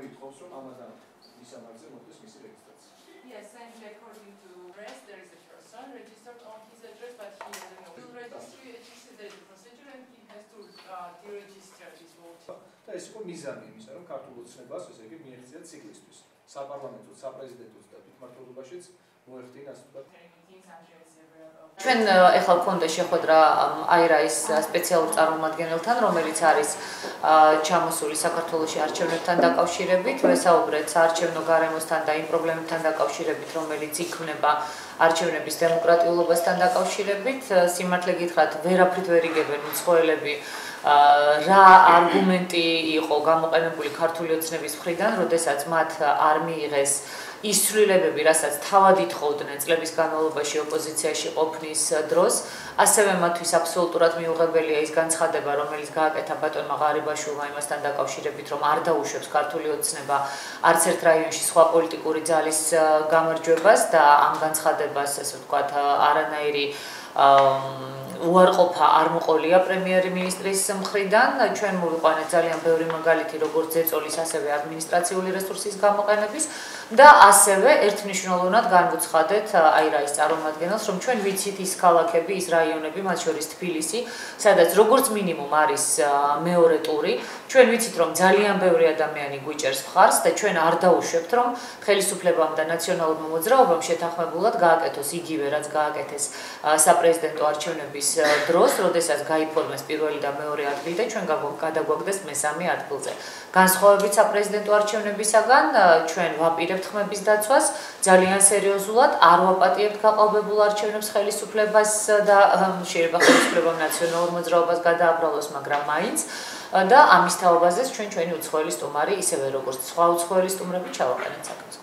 მოითხოვს, რომ ამათთან მისამართზე მოხდეს მისი რეგისტრაცია. Yes, and according to press, there is a person registered on his address, but he doesn't know. To register, there is a procedure, and he has to deregister his vote. და ეს იყო მიზანი იმისა, რომ ქართულ ოცნებას, ესე იგი, მიეღწია ციკლისთვის. საპარლამენტო, საპრეზიდენტო და თვითმმართველობაშიც მოეხდინა, ასე ვთქვათ. ჩვენ ეხლა გქონდა შეხვედრა აირაის სპეციალურ წარმომადგენელთან, რომელიც არის ჩამოსული საქართველოში არჩევნებთან დაკავშირებით, ვესაუბრეთ საარჩევნო გარემოსთან და იმ პრობლემებთან დაკავშირებით, რომელიც იქმნება არჩევნების დემოკრატიულობასთან დაკავშირებით. Სიმართლე გითხრათ, ვერაფრით ვერ იგებენ მცხოვრებლები რა არგუმენტი იყო გამოყენებული ქართული ოცნების მხრიდან, როდესაც მათ არ მიიღეს ის ცვლილებები, რასაც თავად ითხოვდნენ წლების განმავლობაში ოპოზიციაში ყოფნის დროს, ასევე მათთვის აბსოლუტურად მიუღებელია ის განცხადება, რომელიც გააკეთა ბატონმა ღარიბაშვილმა იმასთან დაკავშირებით, რომ არ დაუშვებს ქართული ოცნება არც ერთ რაიონში სხვა პოლიტიკური ძალის გამარჯვებას და ამ განცხადებას, ასე ვთქვათ, არანაირი უარყოფა არ მოყოლია პრემიერ-მინისტრის მხრიდან. ჩვენ მოვიყვანეთ ძალიან ბევრი მაგალითი, როგორც ზეწოლის, ასევე ადმინისტრაციული რესურსის გამოყენების და ასევე ერთმნიშვნელოვნად განვუცხადეთ აირაის წარმომადგენელს, რომ ჩვენ ვიცით ის ქალაქები, ის რაიონები, მათ შორის თბილისი, სადაც როგორც მინიმუმ არის მეორე ტური, ჩვენ ვიცით, რომ ძალიან ბევრი ადამიანი გვიჭერს მხარს და ჩვენ არ დაუშვებთ, რომ ხელისუფლებამ და ნაციონალურმა მოძრაობამ შეთანხმებულად გააკეთოს იგივე, რაც გააკეთეს საპრეზიდენტო არჩევნების დროს, როდესაც გაიფორმეს პირველი და მეორე ადგილი და ჩვენ გადაგვაგდეს მესამე ადგილზე. განსხვავებით საპრეზიდენტო არჩევნებისაგან, ჩვენ ვაპირებთ ხმების დაცვას, ძალიან სერიოზულად, არ ვაპატიებთ გაყალბებულ არჩევნებს ხელისუფლებას და შეიძლება ხელისუფლებამ ნაციონალურ მოძრაობას გადააბრალოს, მაგრამ მაინც და ამის თაობაზე ჩვენ ჩვენი უცხოელი სტუმარი, ისევე როგორც სხვა უცხოელი სტუმრები ჩავაყენეთ საქმეს.